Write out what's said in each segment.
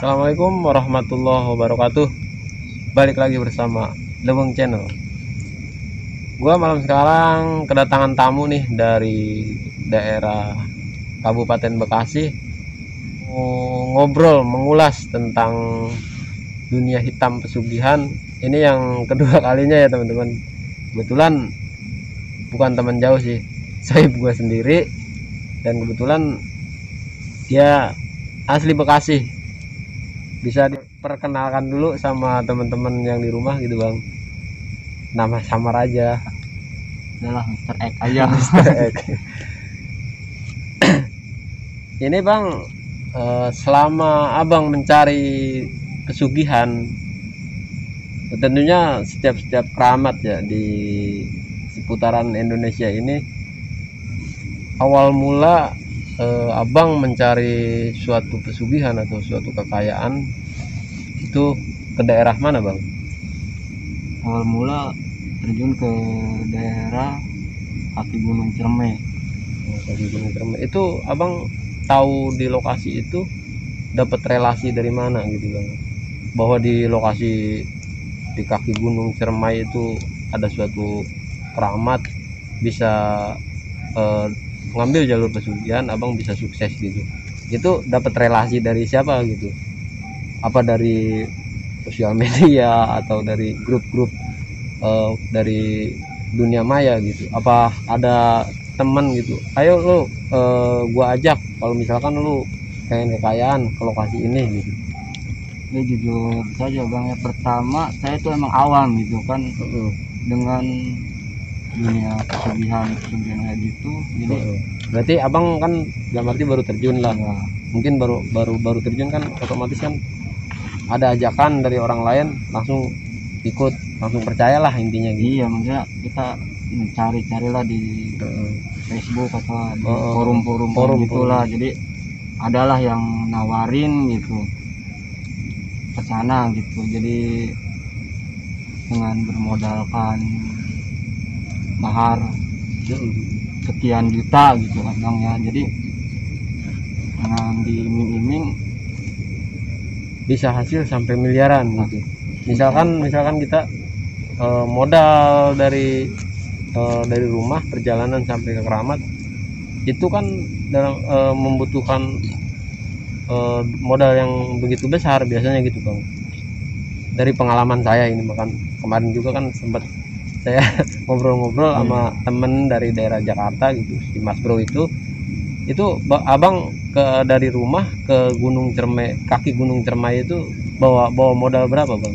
Assalamualaikum warahmatullahi wabarakatuh. Balik lagi bersama Leweng Channel. Gua malam sekarang kedatangan tamu nih dari daerah Kabupaten Bekasi. Mau ngobrol, mengulas tentang dunia hitam pesugihan. Ini yang kedua kalinya ya teman-teman. Kebetulan bukan teman jauh sih, sohib gue sendiri. Dan kebetulan dia asli Bekasi. Bisa diperkenalkan dulu sama teman-teman yang di rumah gitu bang. Nama samar aja. Adalah Mr. X aja. Mr. X. Ini bang, selama abang mencari pesugihan, tentunya setiap keramat ya di seputaran Indonesia ini, awal mula abang mencari suatu pesugihan atau suatu kekayaan itu ke daerah mana bang? Awal mula terjun ke daerah kaki Gunung Ciremai. Kaki Gunung Ciremai itu abang tahu di lokasi itu dapat relasi dari mana gitu bang? Bahwa di lokasi di kaki Gunung Ciremai itu ada suatu keramat bisa ngambil jalur pesugihan, abang bisa sukses gitu. Itu dapat relasi dari siapa gitu? Apa dari sosial media atau dari grup-grup dari dunia maya gitu? Apa ada teman gitu? Ayo lu gua ajak kalau misalkan lu pengen kekayaan ke lokasi ini gitu. Ini jujur saja bang, ya pertama saya tuh emang awam gitu kan dengan dunia pesugihan kayak gitu. Jadi berarti abang kan dalam arti baru terjun lah ya, mungkin baru terjun kan, otomatis kan ada ajakan dari orang lain langsung ikut, langsung percayalah intinya gitu. iya maksudnya kita mencari-carilah di Facebook atau di forum gitulah. Jadi adalah yang nawarin gitu ke sana gitu. Jadi dengan bermodalkan mahar sekian juta gitu kan bang ya, jadi dengan diiming-iming Bisa hasil sampai miliaran gitu. Misalkan kita modal dari rumah perjalanan sampai ke keramat itu kan dalam membutuhkan modal yang begitu besar biasanya gitu bang. Dari pengalaman saya ini, bahkan kemarin juga kan sempat saya ngobrol-ngobrol sama temen dari daerah Jakarta gitu, si Mas Bro itu abang dari rumah ke Gunung Ciremai, kaki Gunung Ciremai itu bawa modal berapa bang?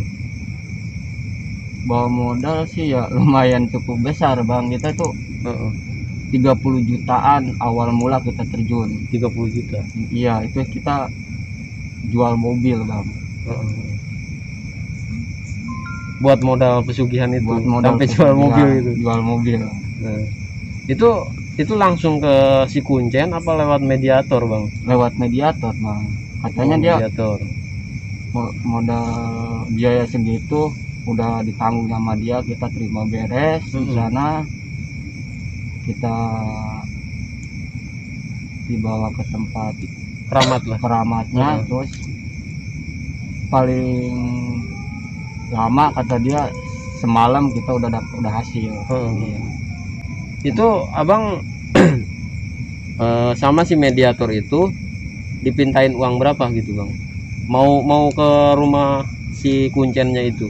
bawa modal sih ya lumayan cukup besar bang. Kita tuh 30 jutaan awal mula kita terjun. 30 juta? Iya, itu kita jual mobil bang. Buat modal pesugihan itu, Buat modal sampai jual mobil itu. Jual mobil. Nah, itu langsung ke si Kuncen apa lewat mediator bang? Lewat mediator bang. Katanya dia mediator. Modal biaya segitu udah ditanggung sama dia, kita terima beres di sana, kita dibawa ke tempat keramatnya. Terus paling lama kata dia semalam kita udah hasil. Iya. Itu abang sama si mediator itu dipintain uang berapa gitu bang? Mau ke rumah si Kuncennya itu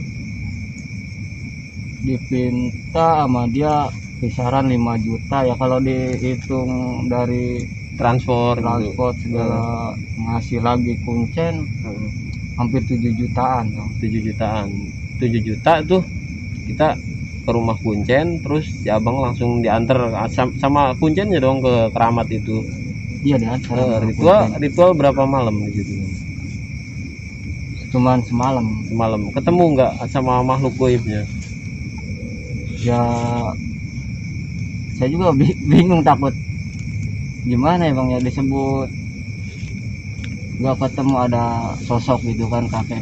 dipinta sama dia kisaran 5 juta ya, kalau dihitung dari transport segala ngasih lagi Kuncen hampir 7 jutaan. 7 juta tuh kita ke rumah Kuncen, terus si abang langsung diantar sama Kuncennya dong ke keramat itu. Iya diantar. Ritual berapa malam gitu? Cuman semalam. Ketemu nggak sama makhluk goibnya? Ya saya juga bingung, takut gimana ya bang ya, disebut nggak ketemu ada sosok gitu kan, kakek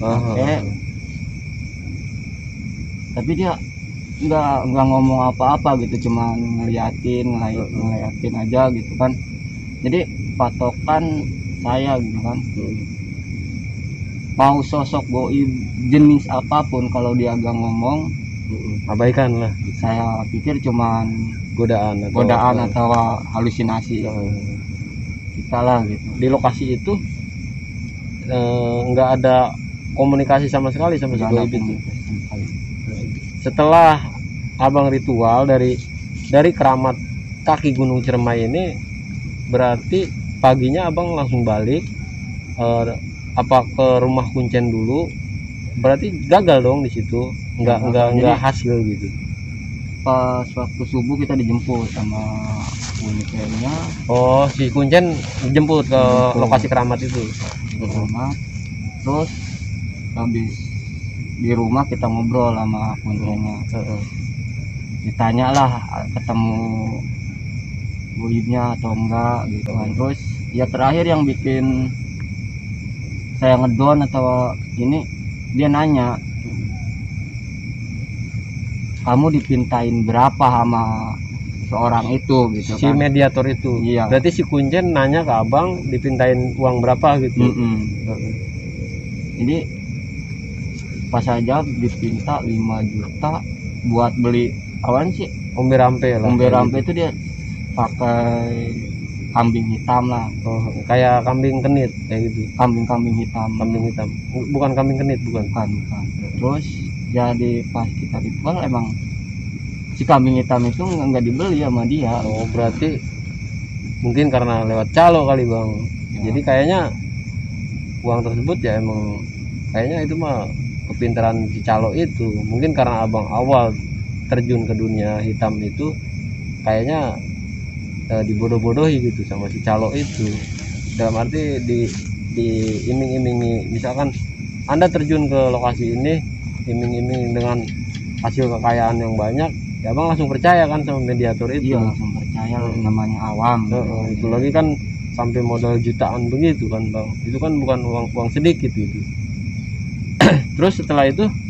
tapi dia nggak ngomong apa-apa gitu, cuma ngeliatin aja gitu kan. Jadi patokan saya gitu kan, mau sosok goib jenis apapun, kalau dia agak ngomong abaikan lah, saya pikir cuman godaan atau halusinasi kita lah gitu. di lokasi itu nggak ada komunikasi sama sekali sama si Nggak ada goib itu. komunikasi sama sekali. Setelah abang ritual dari keramat kaki Gunung Ciremai ini, berarti paginya abang langsung balik apa ke rumah Kuncen dulu? Berarti gagal dong di situ, nggak hasil gitu. Pas waktu subuh kita dijemput sama unikennya. Oh, si Kuncen dijemput ke lokasi keramat itu. Keramat. Terus habis di rumah kita ngobrol sama kuncennya. Ditanya lah ketemu goibnya atau enggak gitu kan. Terus ya terakhir yang bikin saya ngedon atau ini, dia nanya, kamu dipintain berapa sama seorang itu gitu Si kan. mediator itu. Iya. Berarti si Kuncen nanya ke abang dipintain uang berapa gitu. Jadi pas aja dipinta 5 juta buat beli awan sih, Umbi rampe lah. umbi rampe itu dia pakai kambing hitam lah, Kayak kambing kenit kayak gitu. kambing hitam. Kambing hitam. Bukan kambing kenit, bukan. Bukan. Terus jadi pas kita ritual emang si kambing hitam itu nggak dibeli sama dia. Oh, berarti mungkin karena lewat calo kali, Bang. Ya. Jadi kayaknya uang tersebut ya emang kayaknya itu mah kepintaran si calo itu. Mungkin karena abang awal terjun ke dunia hitam itu kayaknya dibodoh-bodohi gitu sama si calo itu. Dalam arti diiming-imingi, misalkan Anda terjun ke lokasi ini iming-iming dengan hasil kekayaan yang banyak, ya abang langsung percaya kan sama mediator itu. Iya, langsung percaya, namanya awam. Itu lagi kan sampai modal jutaan begitu kan, Bang. Itu kan bukan uang sedikit itu. Terus setelah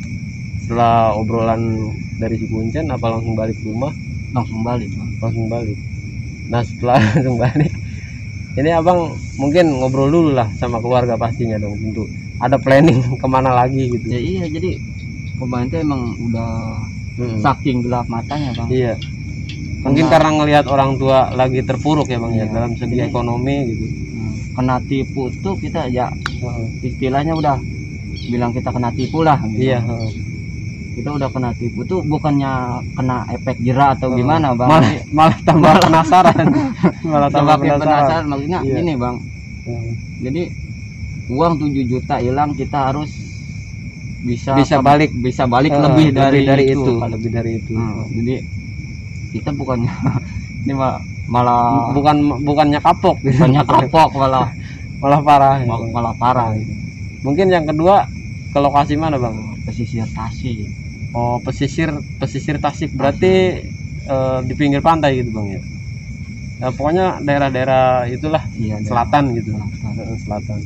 obrolan dari si Kuncen, apa langsung balik ke rumah? Langsung balik, Bang. Langsung balik. Nah, setelah langsung balik, ini abang mungkin ngobrol dulu lah sama keluarga pastinya dong, tentu ada planning kemana lagi gitu. Ya iya, jadi kemarin tuh emang udah saking gelap matanya, Bang. Iya. Mungkin karena ngelihat orang tua lagi terpuruk ya, Bang, ya, dalam segi ekonomi gitu. Kena tipu tuh kita ya istilahnya udah bilang kita kena tipu lah gitu. Iya. Kita udah kena tipu tuh, bukannya kena efek jerak atau gimana, Bang. Malah tambah penasaran. Malah tambah penasaran. Maksudnya Iya. gini, Bang. Jadi uang 7 juta hilang, kita harus bisa balik lebih dari itu. Lebih dari itu. Jadi kita bukannya ini malah bukannya kapok gitu. bukannya kapok, malah parah. malah parah. Mungkin yang kedua ke lokasi mana, Bang? Pesisir Tasik. Oh, pesisir Tasik, berarti di pinggir pantai gitu, Bang, ya. Nah, pokoknya daerah-daerah itulah, Iya, selatan gitu. Selatan.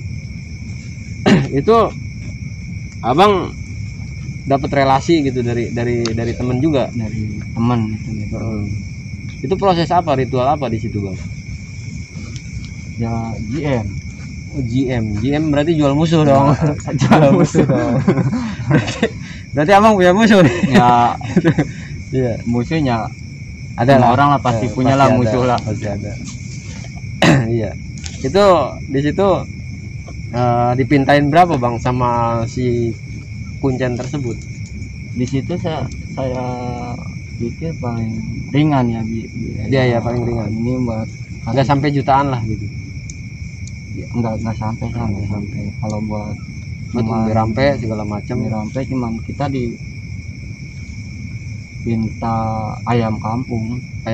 Itu abang dapat relasi gitu dari temen juga. Dari teman gitu. Itu proses apa, ritual apa di situ, Bang? Ya GM. GM berarti jual musuh dong. Jual musuh dong. Berarti abang punya musuh nih. Ya Iya. musuhnya Ada semua lah. orang lah pasti punya lah musuh lah. Pasti ada. Iya. Itu di situ dipintain berapa, Bang, sama si Kuncen tersebut? Di situ saya pikir paling ringan ya Dia ya paling ringan. Ini buat Nggak sampai jutaan lah gitu. ya, nggak sampai kalau buat Umbi rampe segala macam. sampai cuman kita pinta ayam kampung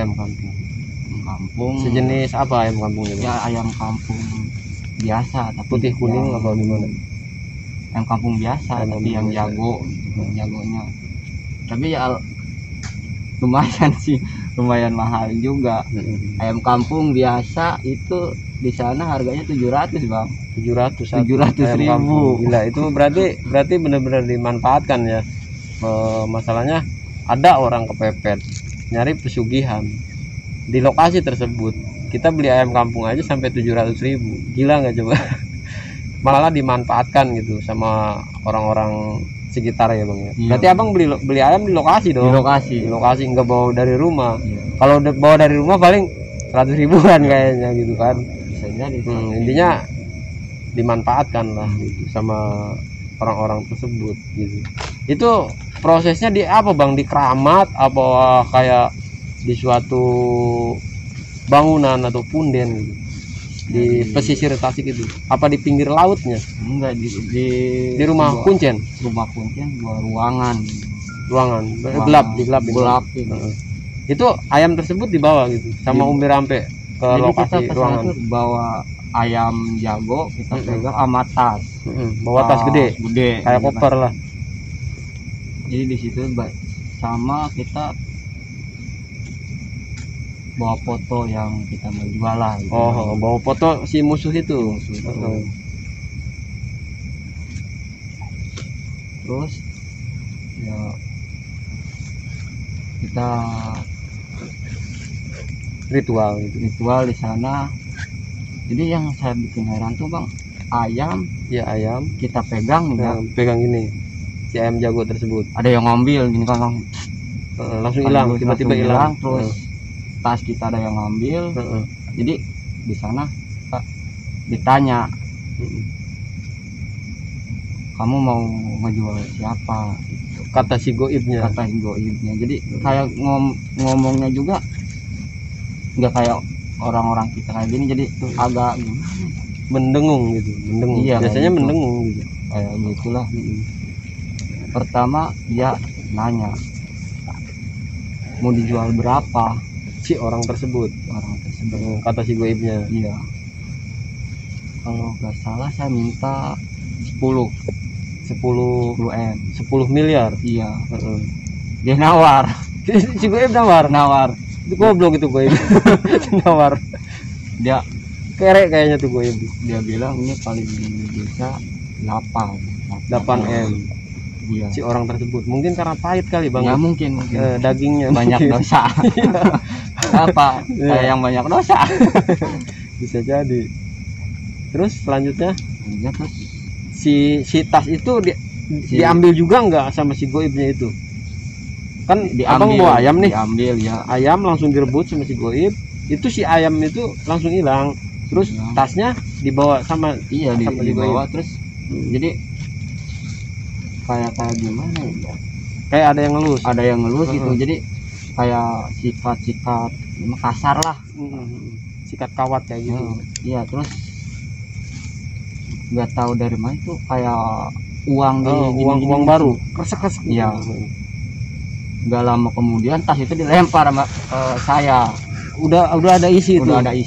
Sejenis apa ayam kampung itu? ya, ayam kampung biasa tapi Putih kuning apa gimana? Ayam kampung biasa Ayam tapi kampung yang biasa. jago gitu, jagonya. Tapi ya lumayan sih, lumayan mahal juga. Ayam kampung biasa itu di sana harganya 700, Bang. 700 ribu. Gila, itu berarti benar-benar dimanfaatkan ya. Masalahnya ada orang kepepet nyari pesugihan di lokasi tersebut. Kita beli ayam kampung aja sampai 700 ribu. Gila nggak coba? malah dimanfaatkan gitu sama orang-orang sekitar ya bang ya. Iya. Berarti abang beli ayam di lokasi dong. Di lokasi. Di lokasi, nggak bawa dari rumah. Iya. Kalau bawa dari rumah paling 100 ribuan kayaknya gitu kan. Bisa jadi. Intinya dimanfaatkan lah gitu sama orang-orang tersebut gitu. Itu prosesnya di apa bang, di keramat apa kayak di suatu bangunan atau punden gitu, di pesisir Tasik itu apa di pinggir lautnya? Enggak, di rumah kuncen. Rumah kuncen dua ruangan gelap. Itu ayam tersebut dibawa gitu sama Umbi Rampe ke jadi lokasi kita ruangan. Bawa ayam jago, kita pegang sama tas. Bawa tas gede kayak gitu koper kan. lah. Jadi di situ sama kita bawa foto yang kita mau jual lah gitu. Bawa foto si musuh itu. Terus ya kita ritual gitu. Ritual di sana. Jadi yang saya bikin heran tuh bang, ayam kita pegang nih ya. Pegang ini si ayam jago tersebut, ada yang ngambil gini kan bang, langsung hilang, tiba-tiba hilang. Terus tas kita ada yang ngambil. Jadi di sana ditanya, kamu mau ngejual siapa gitu. Kata si goibnya. Jadi kayak ngomongnya juga nggak kayak orang-orang kita kayak gini, jadi agak mendengung gitu. Iya, biasanya gitu. mendengung gitu. Kayak gitulah. Pertama dia nanya mau dijual berapa si orang tersebut. Kata si goibnya. Iya, kalau nggak salah saya minta 10 miliar. Iya. Dia nawar. Si goib nawar. Itu goblok itu goib. Nawar. Dia kerek kayaknya tuh goib. Dia bilang ini paling bisa 8 M. Iya. Si orang tersebut mungkin karena pahit kali bang. Ya mungkin. Dagingnya banyak mungkin. Dosa. Apa? Kayak yang banyak dosa. Bisa jadi. Terus selanjutnya terus si tas itu diambil juga nggak sama si goibnya itu? Kan abang bawa ayam nih. Diambil ya. Ayam langsung direbut sama si goib. Itu si ayam itu langsung hilang. Terus tasnya dibawa sama dibawa terus. Jadi kayak gimana ya? Kayak ada yang ngelus gitu. Jadi kayak sikat kasar lah. Sikat kawat kayak gitu. Iya, terus nggak tahu dari mana itu kayak uang uang baru kresek. Iya. Nggak lama kemudian tas itu dilempar sama saya. Udah ada isi.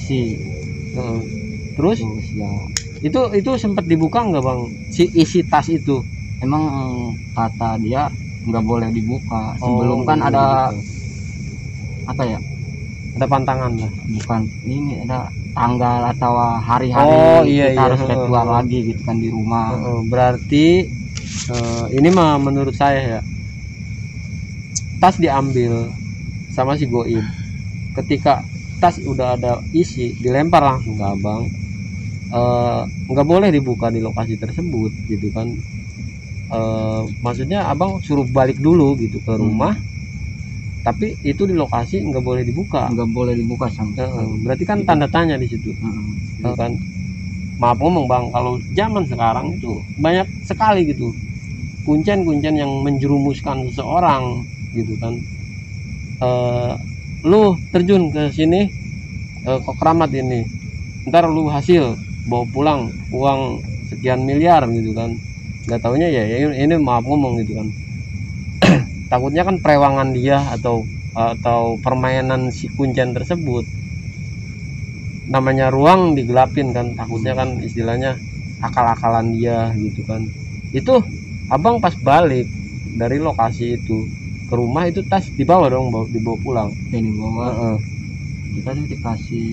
Terus ya itu sempat dibuka nggak bang si isi tas itu? Emang kata dia nggak boleh dibuka sebelum kan ada apa ya, ada pantangan lah, bukan ini, ada tanggal atau hari-hari kita harus ritual lagi gitu kan di rumah. Berarti ini mah menurut saya ya, tas diambil sama si goib, ketika tas udah ada isi dilempar langsung ke abang. Nggak boleh dibuka di lokasi tersebut gitu kan. Maksudnya abang suruh balik dulu gitu ke rumah, tapi itu di lokasi nggak boleh dibuka sama berarti kan tanda tanya di situ. Kan maaf ngomong bang, kalau zaman sekarang itu banyak sekali gitu kuncen yang menjerumuskan seseorang gitu kan. Lu terjun ke sini ke keramat ini, ntar lu hasil bawa pulang uang sekian miliar gitu kan. Nggak taunya ya ini maaf ngomong gitu kan. Takutnya kan perewangan dia atau permainan si kuncen tersebut, namanya ruang digelapin kan, takutnya kan istilahnya akal-akalan dia gitu kan. Itu abang pas balik dari lokasi itu ke rumah, itu tas dibawa dong, dibawa pulang. Dibawa. Kita tuh dikasih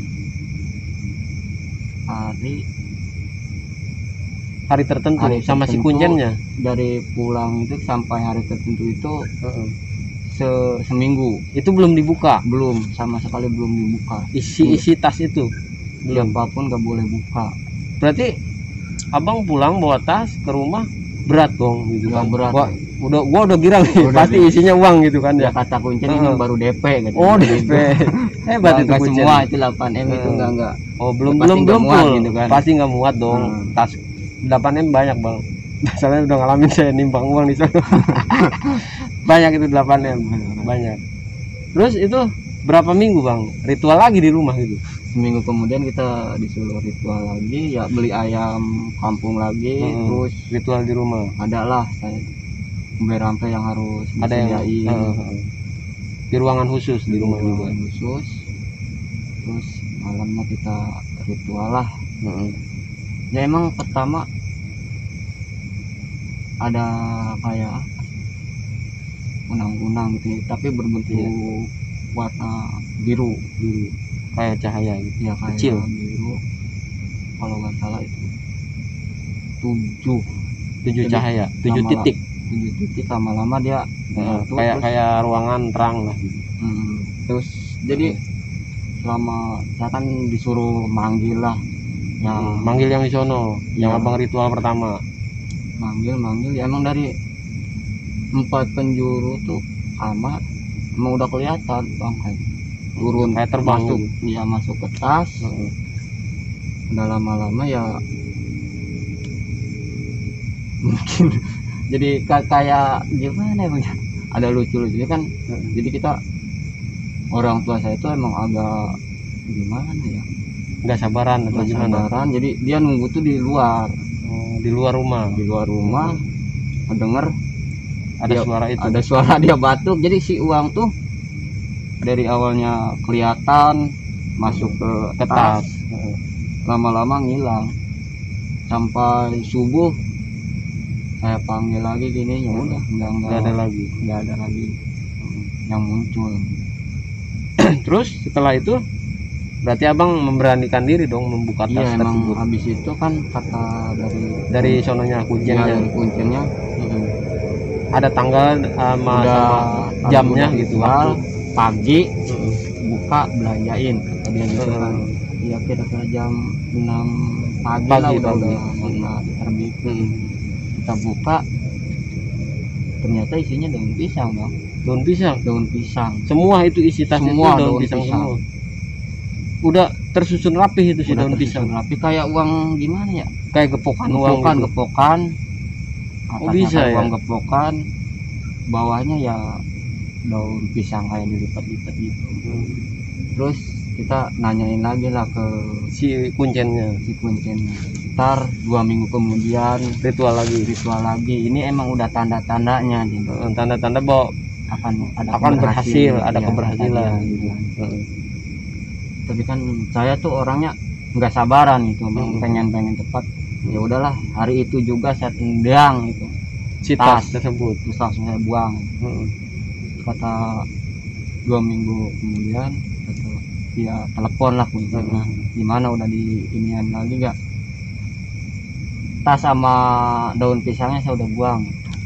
hari tertentu sama si kuncennya. Dari pulang itu sampai hari tertentu itu seminggu. Itu belum dibuka? Belum, sama sekali belum dibuka. Isi tas itu siapapun nggak boleh buka. Berarti abang pulang bawa tas ke rumah berat dong gitu Ya, kan. berat. Gua udah girang nih, Udah pasti isinya uang gitu kan Ya ya. kata kuncen ini baru DP gitu. Oh, DP. Hebat itu Nggak kuncen. semua itu 8M itu enggak. Oh, belum Ya, pasti nggak belum muat full. gitu kan. Pasti nggak muat dong. Tas 8M banyak, Bang. Soalnya udah ngalamin saya nimbang uang di sana. Banyak itu 8M, banyak. Terus itu berapa minggu, Bang? Ritual lagi di rumah gitu. Seminggu kemudian kita disuruh ritual lagi, ya beli ayam kampung lagi, terus Ritual di rumah. adalah saya rampe yang harus Ada yang disediain. di ruangan khusus di rumah juga. Ruangan khusus. Terus malamnya kita ritual lah. Ya emang pertama ada kayak unang-unang gitu, tapi berbentuk warna biru, Kayak cahaya gitu. ya kayak Kecil. biru. Kalau nggak salah itu 7 7 Jadi, cahaya, 7 lama- titik. 7 titik, lama-lama dia menyatu, terus, Kayak ruangan terang lah gitu. terus jadi selama saya kan disuruh manggil lah, yang Manggil yang di sono, yang Iya. abang ritual pertama. manggil ya emang dari 4 penjuru tuh amat emang udah kelihatan bang, kayak turun Kayak terbang masuk, gitu. ya masuk ke tas. Udah lama-lama ya mungkin jadi kayak gimana ya Bang? Ada lucu-lucunya kan. Jadi kita, orang tua saya itu emang agak gimana ya, Nggak sabaran atau nggak gimana? sabaran, jadi dia nunggu tuh di luar Di luar rumah. denger Ada dia- suara itu. ada suara dia batuk. Jadi si uang tuh dari awalnya kelihatan masuk ke tas, lama-lama ngilang sampai subuh. Saya panggil lagi gini, ya udah Nggak ada lagi. nggak ada lagi yang muncul. Terus setelah itu berarti abang memberanikan diri dong membuka tas Iya, emang tersebut. habis itu kan kata dari Dari sononya ya, kuncinya. dari kuncinya Ada tanggal sama jamnya udah gitu. ritual, pagi Mm-mm. buka belanjain kata dia gitu kan. Ya kira-kira jam 6 pagi, lah Pagi. udah terbit. Kita buka, ternyata isinya daun pisang bang. Daun pisang. Daun pisang Semua itu isi tas Semua itu daun daun pisang pisang. semua. Udah tersusun rapih itu si udah daun tersusun pisang. rapi kayak uang gimana ya, Kayak gepokan uang gitu. gepokan Oh, atasnya bisa kayak ya? uang gepokan, bawahnya ya daun pisang kayak dilipat-lipat gitu. Terus kita nanyain lagi lah ke Si kuncennya. si kuncinya. Ntar 2 minggu kemudian Ritual lagi. ritual lagi. Ini emang udah tanda-tandanya nih, Tanda-tanda bahwa akan berhasil, ada ya, keberhasilan katanya. gitu. Tapi kan saya tuh orangnya nggak sabaran gitu, pengen cepat. Ya udahlah, hari itu juga saya tendang itu Si Tas. tas tersebut. terus langsung saya buang. Kata 2 minggu kemudian kata dia telepon lah kuncinya, gimana udah di inian lagi nggak, tas sama daun pisangnya saya udah buang.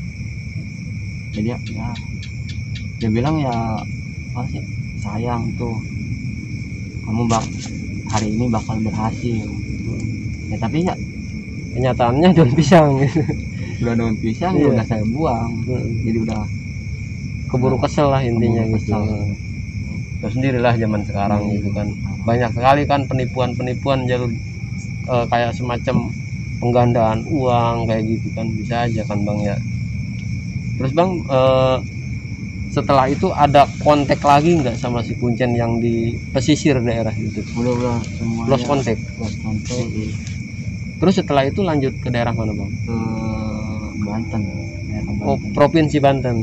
Jadi ya dia bilang ya masih sayang tuh, kamu hari ini bakal berhasil. Ya tapi ya Kenyataannya daun pisang. udah daun pisang Iya. ya udah saya buang. Jadi udah Keburu kesel lah intinya Keburu gitu. kesel. Terus sendirilah zaman sekarang gitu kan. Banyak sekali kan penipuan-penipuan jalur kayak semacam penggandaan uang kayak gitu kan, bisa aja kan Bang ya. Terus Bang setelah itu ada kontak lagi nggak sama si kuncen yang di pesisir daerah itu? udah semuanya Lost kontak. lost kontak. Terus setelah itu lanjut ke daerah mana Bang? Ke Banten, daerah Oh, Banten. Provinsi Banten.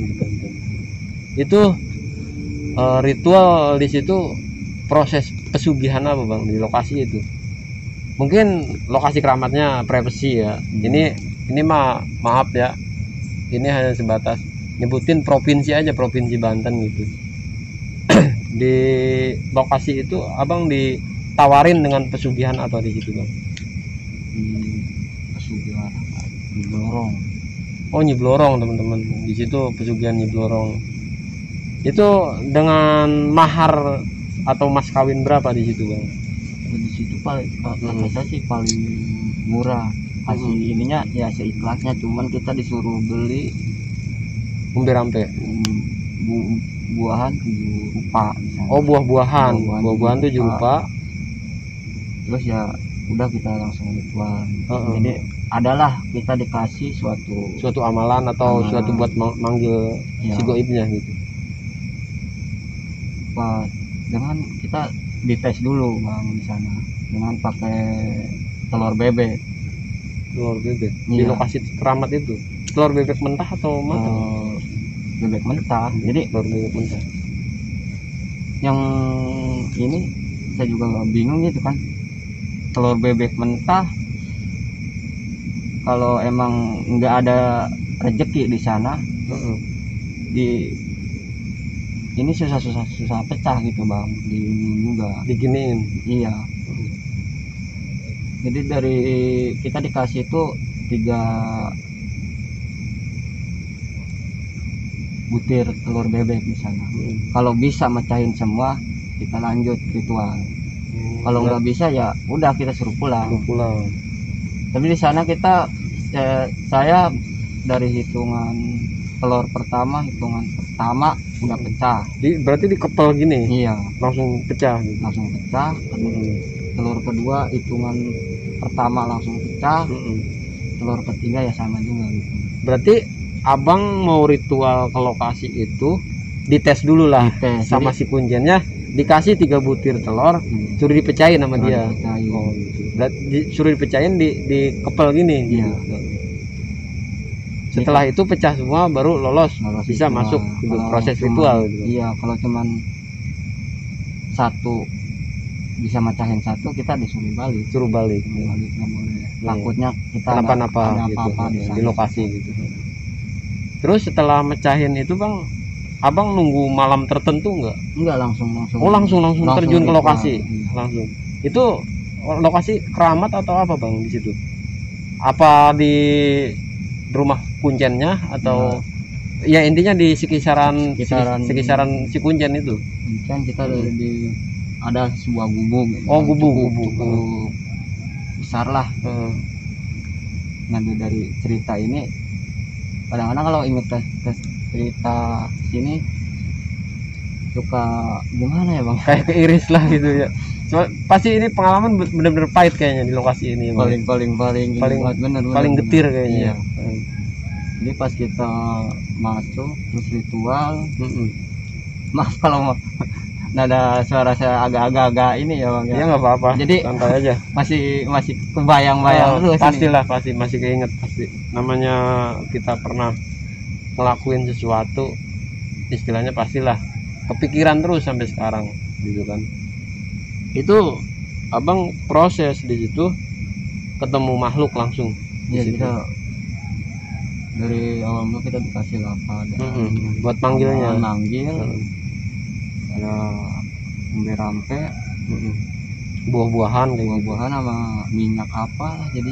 Itu ritual di situ, proses pesugihan apa Bang di lokasi itu? Mungkin lokasi keramatnya privasi ya. Ini maaf ya. Ini hanya sebatas nyebutin provinsi aja, Provinsi Banten gitu. Di lokasi itu Abang ditawarin dengan pesugihan apa di situ Bang? Di pesugihan di Blorong. Oh, Nyi Blorong teman-teman, di situ pesugihan Nyi Blorong. Itu dengan mahar atau mas kawin berapa di situ Bang? Di situ paling kata saya sih paling murah kasih ininya ya seikhlasnya, cuman kita disuruh beli umbi-rampe. Buahan 7 rupa misalnya. Oh, buah-buahan. Buah-buahan 7 rupa. Terus ya udah kita langsung ritual. Jadi adalah kita dikasih suatu amalan atau suatu buat manggil si goibnya gitu. Dengan kita dites dulu Bang di sana dengan pakai telur bebek. Di lokasi keramat itu telur bebek mentah atau matang? Bebek mentah. Jadi telur bebek mentah. Yang ini saya juga bingung gitu kan, telur bebek mentah kalau emang nggak ada rezeki di sana, ini susah pecah gitu Bang, di juga diginiin. Iya. Jadi dari kita dikasih itu 3 butir telur bebek misalnya. Kalau bisa mecahin semua kita lanjut ritual. Kalau nggak bisa ya udah kita suruh pulang. Tapi di sana saya dari hitungan pertama udah pecah. Berarti dikepel gini? Iya. Langsung pecah gitu. Langsung pecah. Telur kedua hitungan pertama langsung pecah. Telur ketiga ya sama juga gitu. Berarti abang mau ritual ke lokasi itu dites dulu lah sama si kunjennya, dikasih 3 butir telur, suruh dipecahin sama dia. Oh, gitu. Suruh dipecahin dikepel gini. Iya. Setelah itu pecah semua baru lolos bisa masuk gitu, proses ritual gitu. Iya, kalau cuman satu bisa mecahin satu kita disuruh balik. Nggak boleh. Takutnya kita kenapa-napa gitu di lokasi gitu. Terus setelah mecahin itu Bang, abang nunggu malam tertentu enggak langsung oh langsung terjun ke lokasi. Langsung itu lokasi keramat atau apa Bang di situ? Apa di rumah kuncennya atau ya intinya di sekitaran si kuncen itu? Kan kita ada sebuah gubuk. Oh, gubuk besar lah. Nanti dari cerita ini kadang-kadang kalau inget cerita sini suka gimana ya Bang, kayak keiris lah gitu ya. Cuma pasti ini pengalaman bener-bener pahit kayaknya di lokasi ini Bang. paling getir kayaknya. Iya. Jadi pas kita masuk terus ritual, maaf kalau nada suara saya agak ini ya Bang ya. Iya nggak apa-apa. Jadi santai aja. masih kebayang-bayang terus. Pastilah masih keinget pasti. Namanya kita pernah ngelakuin sesuatu, istilahnya pastilah kepikiran terus sampai sekarang gitu kan. Itu abang proses di situ ketemu makhluk langsung. Iya, kita dari awal mula kita dikasih lapa buat manggilnya. Ada umbi-rampe, buah-buahan sama minyak apa lah. Jadi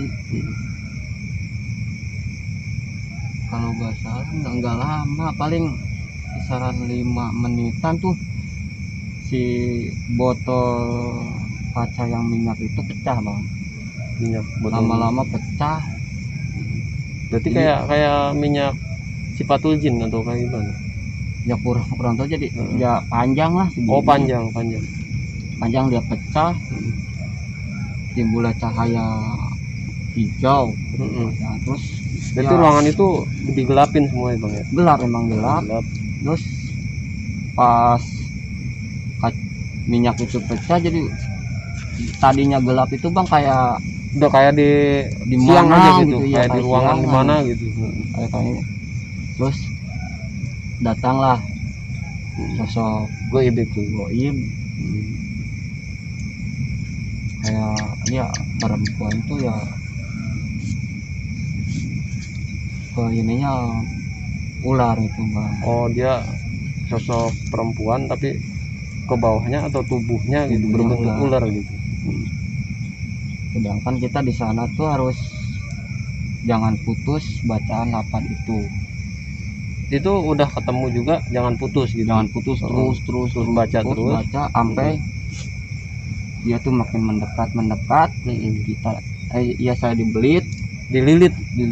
kalau nggak salah nggak lama, paling kisaran 5 menitan tuh si botol kaca yang minyak itu pecah Bang. Lama-lama pecah. Berarti kayak minyak sipatul jin atau kayak gimana? Ya kurang tahu, jadi ya panjang lah segini. Oh, panjang dia pecah, timbullah cahaya hijau. Ya, terus berarti ruangan itu digelapin semua ya Bang ya? Emang gelap. Terus pas minyak itu pecah, jadi tadinya gelap itu Bang kayak udah kayak di siang aja gitu ya, kayak di ruangan di mana gitu. Kayak terus datanglah sosok goib itu. Kayak dia perempuan tuh ya, ke ininya ular itu Bang. Oh, dia sosok perempuan tapi ke bawahnya atau tubuhnya gitu berbentuk ular gitu. Sedangkan kita di sana tuh harus jangan putus bacaan lapan itu. Itu udah ketemu juga jangan putus gitu. Jangan putus, terus baca sampai dia tuh makin mendekat. Kita saya dibelit dililit.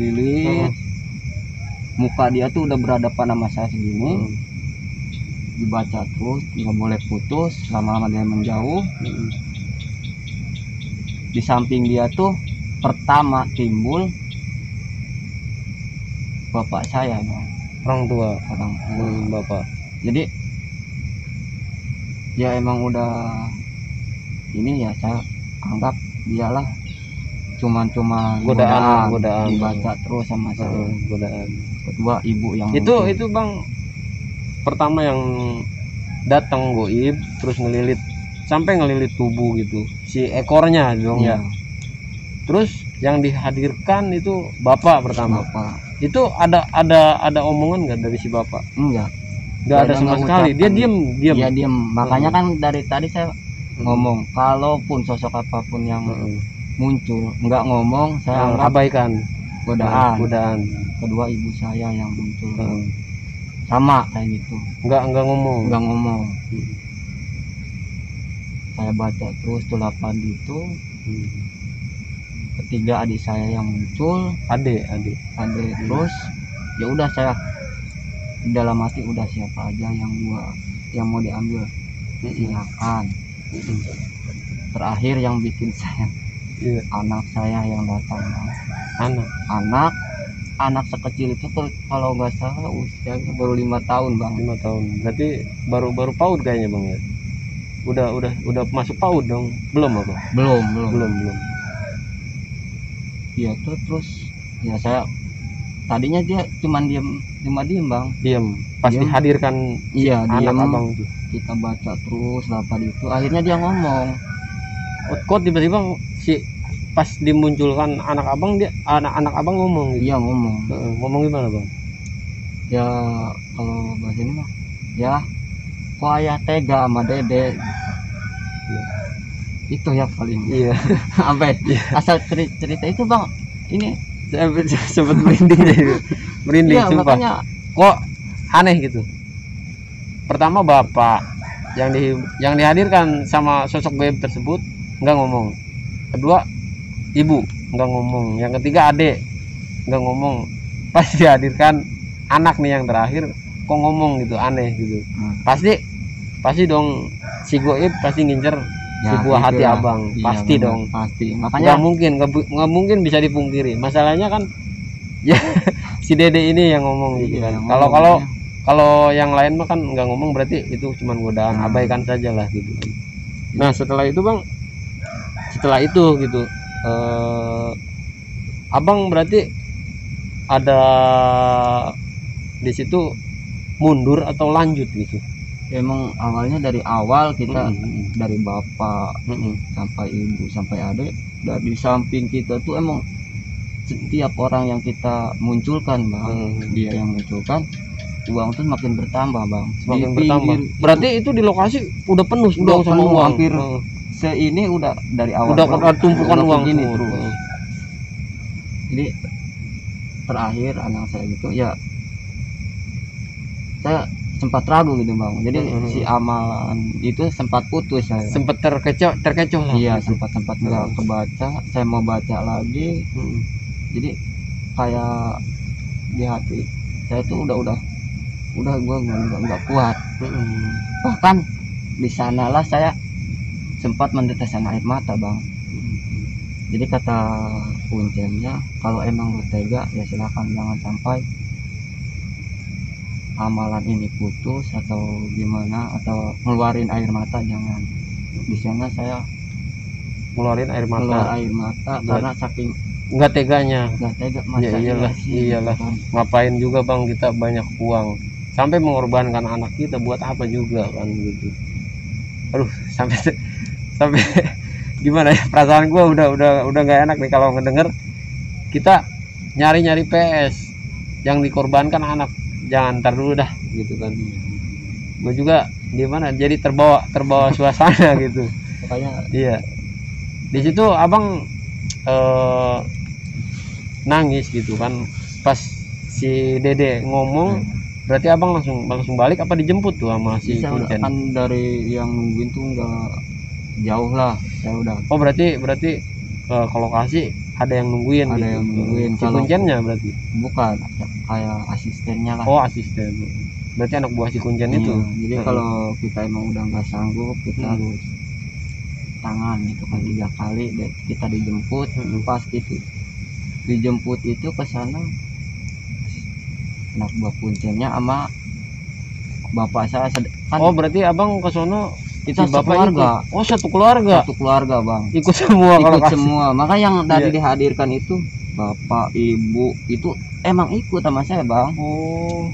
Muka dia tuh udah berhadapan sama saya segini. Dibaca terus, nggak boleh putus, lama-lama dia menjauh. Di samping dia tuh pertama timbul bapak saya, Bang. Orang tua. Bapak. Jadi ya emang udah ini ya, saya anggap dialah cuman godaan dibaca terus sama saya. Godaan. Kedua ibu yang itu Bang, pertama yang datang goib terus ngelilit sampai ngelilit tubuh gitu si ekornya dong ya. Terus yang dihadirkan itu bapak pertama. Itu ada omongan nggak dari si bapak? Nggak ada sama sekali. Dia diam. Dia diam. Makanya kan dari tadi saya ngomong, kalaupun sosok apapun yang muncul nggak ngomong, saya anggap abaikan. Godaan. Kedua ibu saya yang muncul sama kayak gitu. Nggak ngomong. Saya baca terus tuh 8 itu. Ketiga adik saya yang muncul. Adik terus ya udah, saya dalam hati udah siapa aja yang mau diambil silakan. Terakhir yang bikin saya anak saya yang datang. Anak sekecil itu kalau nggak salah usianya baru 5 tahun, Bang. 5 tahun. Berarti baru PAUD kayaknya, Bang ya. Udah masuk PAUD dong. Belum apa? Belum. Iya tuh, terus ya saya tadinya dia cuman diem, Bang. Pas dihadirkan anak abang tuh. Kita baca terus apa itu, akhirnya dia ngomong. Kok tiba-tiba pas dimunculkan anak abang ngomong gitu. Iya, ngomong. Ngomong gimana, Bang? Ya kalau bahasa ini mah ya kok ayah tega sama dede. Itu ya paling. Sampai asal cerita itu, Bang, ini sempat merinding sumpah. Makanya kok aneh gitu. Pertama bapak yang dihadirkan sama sosok goib tersebut nggak ngomong. Kedua ibu nggak ngomong. Yang ketiga adik nggak ngomong. Pas dihadirkan anak nih yang terakhir kok ngomong gitu, aneh gitu. Pasti dong si goib pasti ngincer si buah hati abang. Pasti dong. Pasti. Makanya nggak mungkin bisa dipungkiri. Masalahnya kan ya si dede ini yang ngomong gitu kan. Kalau yang lain mah kan nggak ngomong, berarti itu cuma godaan, abaikan saja lah gitu. Nah setelah itu, Bang, gitu abang berarti ada di situ mundur atau lanjut gitu? Emang awalnya dari awal kita dari bapak sampai ibu sampai adik, dari samping kita tuh emang setiap orang yang kita munculkan, Bang, dia yang munculkan, uang tuh makin bertambah, Bang. Semakin bertambah. Berarti itu di lokasi udah penuh sama uang. Hampir seini udah dari awal. Udah tumpukan uang gini terus. Jadi terakhir anak saya gitu ya, saya sempat ragu gitu, Bang. Jadi si amalan itu sempat putus saya. Sempat terkecoh lah. Iya, sempat nggak kebaca. Saya mau baca lagi. Jadi kayak di hati saya tuh udah gue nggak kuat. Bahkan di sanalah saya sempat meneteskan air mata, Bang. Jadi kata kuncinya, kalau emang lu tega ya silakan, jangan sampai amalan ini putus atau gimana, atau ngeluarin air mata, jangan. Di sana saya ngeluarin air mata karena saking nggak teganya. Masa iyalah. Ngapain juga, Bang, kita banyak uang sampai mengorbankan anak kita buat apa juga kan gitu. Aduh, sampai gimana ya, perasaan gue udah nggak enak nih kalau ngedenger kita nyari PS yang dikorbankan anak. Jangan, ntar dulu dah gitu kan. Gue juga gimana jadi terbawa suasana gitu. Makanya iya, di situ abang nangis gitu kan pas si dede ngomong. Berarti abang langsung balik apa dijemput tuh sama si Kuncen? Kan dari yang nungguin tuh nggak jauh lah, saya udah. Oh berarti ke lokasi ada yang nungguin ada gitu. yang nungguin. Si kuncennya berarti bukan kayak asistennya lah. oh asisten, berarti anak buah si kuncen Iya, itu. jadi kalau kita emang udah nggak sanggup kita harus tangan gitu kan 3 kali dan kita dijemput. Pas itu dijemput itu ke sana anak buah kuncennya sama bapak saya kan. Oh berarti abang ke sono kita si bapak sekeluarga. ikut. Oh satu keluarga Satu keluarga bang, ikut semua kalau ikut kasih. semua. Maka yang tadi Iya. dihadirkan itu bapak ibu itu emang ikut sama saya bang. Oh.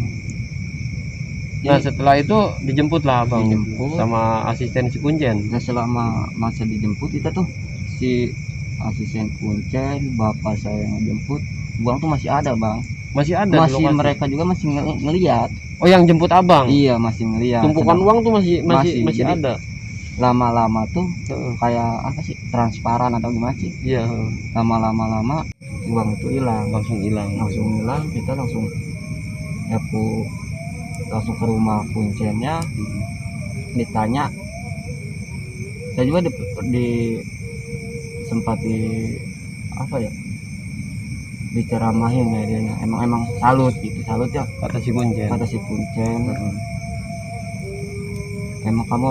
Nah setelah itu dijemput lah abang Dijemput. sama asisten si kuncen. Nah selama masa dijemput kita tuh si asisten kuncen bapak saya yang ngejemput, uang tuh masih ada bang, Masih ada di masih lokasi? mereka juga masih ngeliat. Oh yang jemput abang? Iya masih ngeliat. Tumpukan Sedang uang tuh masih jadi ada. lama-lama tuh kayak apa sih, transparan atau gimana sih, Iya lama-lama uang itu hilang, langsung hilang. kita langsung langsung ke rumah kuncennya, ditanya. Saya juga sempat apa ya, diceramahin ya dia, emang salut ya Kata si kuncen. kata si kuncen. Emang kamu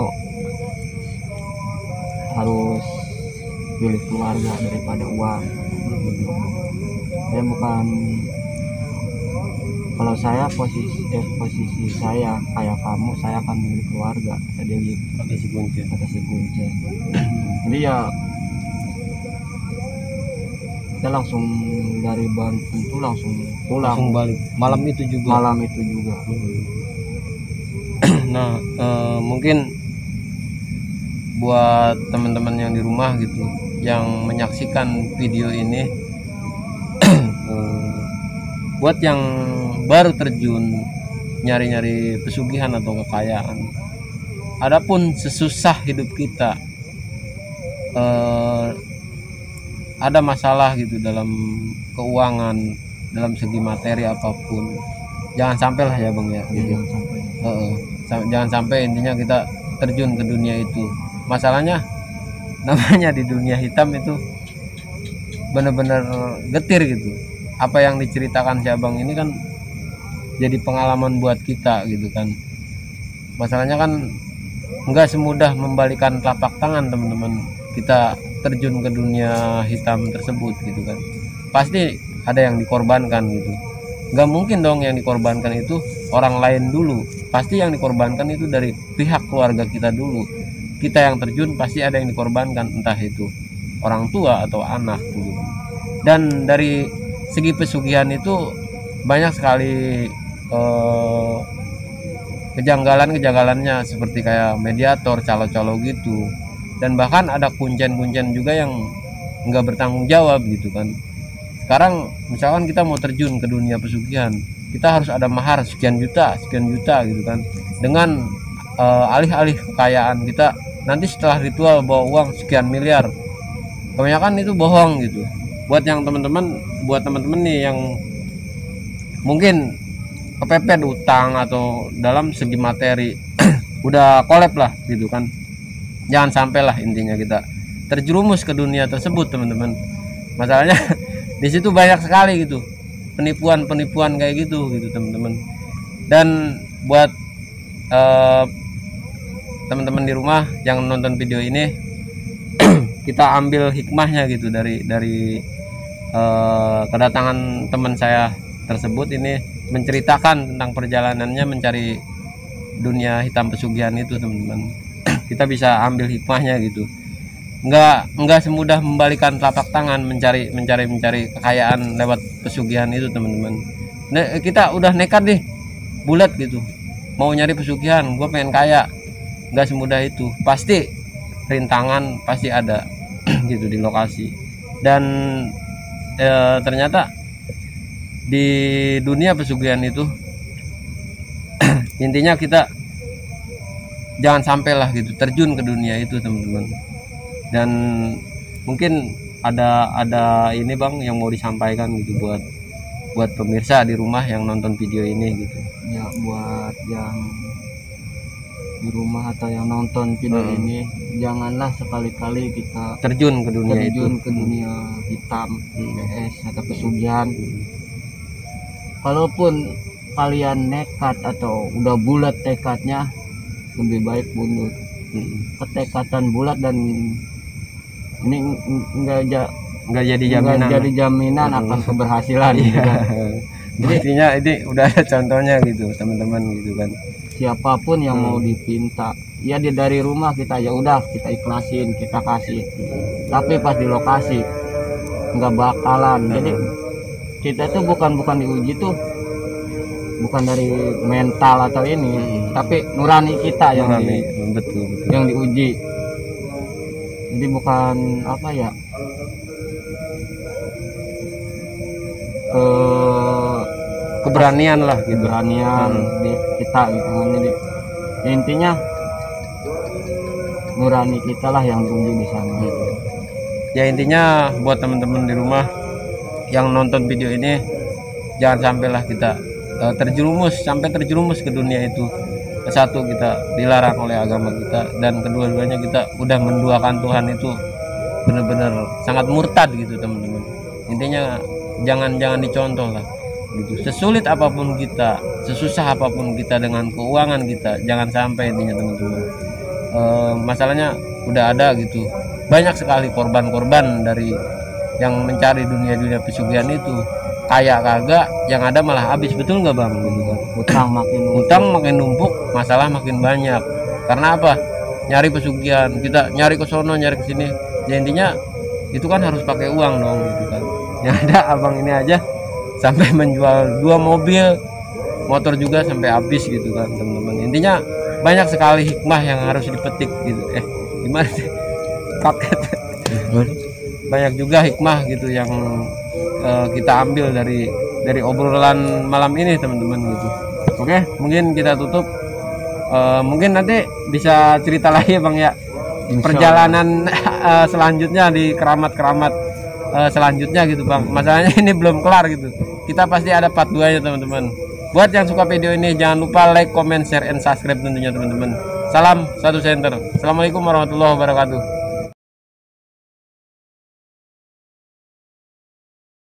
harus pilih keluarga daripada uang. Saya bukan, kalau saya posisi saya kayak kamu, saya akan milih keluarga, kata dia gitu. Kata si kuncen. Jadi ya kita langsung dari Banten tuh langsung pulang, Langsung balik. Malam itu juga. Nah mungkin buat teman-teman yang di rumah gitu yang menyaksikan video ini buat yang baru terjun nyari-nyari pesugihan atau kekayaan, adapun sesusah hidup kita ada masalah gitu dalam keuangan, dalam segi materi apapun, jangan sampai lah ya bang ya gitu. Jangan sampai intinya kita terjun ke dunia itu. Masalahnya namanya di dunia hitam itu benar-benar getir gitu. Apa yang diceritakan si abang ini kan jadi pengalaman buat kita gitu kan. Masalahnya kan nggak semudah membalikan telapak tangan teman-teman, kita terjun ke dunia hitam tersebut gitu kan. Pasti ada yang dikorbankan gitu. Nggak mungkin dong yang dikorbankan itu orang lain dulu, pasti yang dikorbankan itu dari pihak keluarga kita dulu. Kita yang terjun pasti ada yang dikorbankan, entah itu orang tua atau anak gitu. Dan dari segi pesugihan itu banyak sekali kejanggalannya, seperti kayak mediator, calo-calo gitu. Dan bahkan ada kuncen-kuncen juga yang nggak bertanggung jawab gitu kan. Sekarang misalkan kita mau terjun ke dunia pesugihan, kita harus ada mahar sekian juta gitu kan, dengan alih-alih kekayaan kita nanti setelah ritual bawa uang sekian miliar. Kebanyakan itu bohong gitu. Buat teman-teman nih yang mungkin kepepet utang atau dalam segi materi udah kolab lah gitu kan, jangan sampailah intinya kita terjerumus ke dunia tersebut teman-teman. Masalahnya di situ banyak sekali gitu penipuan kayak gitu teman-teman. Dan buat teman-teman di rumah yang nonton video ini kita ambil hikmahnya gitu dari kedatangan teman saya tersebut ini, menceritakan tentang perjalanannya mencari dunia hitam pesugihan itu teman-teman. Kita bisa ambil hikmahnya gitu. Nggak semudah membalikan telapak tangan mencari kekayaan lewat pesugihan itu teman-teman. Nah, kita udah nekat nih bulat gitu mau nyari pesugihan, gue pengen kaya, nggak semudah itu. Pasti rintangan pasti ada gitu di lokasi. Dan ternyata di dunia pesugihan itu intinya kita jangan sampailah gitu terjun ke dunia itu teman-teman. Dan mungkin ada ini bang yang mau disampaikan gitu buat pemirsa di rumah yang nonton video ini gitu. Ya buat yang di rumah atau yang nonton video ini, janganlah sekali-kali kita terjun ke dunia ke dunia hitam, PS atau pesugihan. Kalaupun kalian nekat atau udah bulat tekadnya, lebih baik mundur. Ketekatan bulat dan ini enggak jadi jaminan akan keberhasilan gitu kan. Jadi intinya ini udah ada contohnya gitu teman-teman gitu kan. Siapapun yang mau dipinta, ya dari rumah kita ya udah kita ikhlasin, kita kasih. Tapi pas di lokasi nggak bakalan. Jadi kita tuh bukan diuji tuh, bukan dari mental atau ini, tapi nurani kita yang betul. yang diuji. Jadi bukan apa ya, keberanian lah gitu. Keberanian di kita gitu kan. Jadi intinya nurani kita lah yang diuji di sana. Ya intinya buat teman-teman di rumah yang nonton video ini, jangan sampailah kita terjerumus ke dunia itu. Satu, kita dilarang oleh agama kita, dan kedua-duanya kita udah menduakan Tuhan itu benar-benar sangat murtad gitu teman-teman. Intinya jangan dicontoh lah gitu. Sesulit apapun kita, sesusah apapun kita dengan keuangan kita, jangan sampai intinya teman-teman. Masalahnya udah ada gitu, banyak sekali korban-korban dari yang mencari dunia pesugihan itu. Kayak kagak, yang ada malah habis, betul nggak bang? Gitu kan. Utang makin numpuk, masalah makin banyak. Karena apa? Nyari pesugihan, kita nyari ke sono, nyari ke sini. Ya intinya itu kan harus pakai uang dong, gitu kan. Yang ada abang ini aja sampai menjual 2 mobil, motor juga sampai habis gitu kan teman-teman. Intinya banyak sekali hikmah yang harus dipetik gitu. Gimana sih? Paket. Banyak juga hikmah gitu yang kita ambil dari obrolan malam ini teman-teman gitu. Oke, mungkin kita tutup. Mungkin nanti bisa cerita lagi bang ya, perjalanan selanjutnya di keramat-keramat selanjutnya gitu bang. Masalahnya ini belum kelar gitu, kita pasti ada part 2 nya teman-teman. Buat yang suka video ini jangan lupa like, comment, share, and subscribe tentunya teman-teman. Salam satu center. Assalamualaikum warahmatullahi wabarakatuh.